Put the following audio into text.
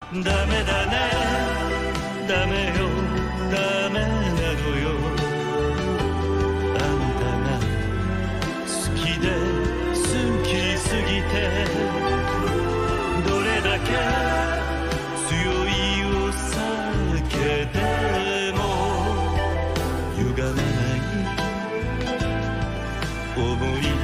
ダメだね、ダメよ、ダメなのよ。あんたが好きで好きすぎて、どれだけ強いお酒でも歪まない想い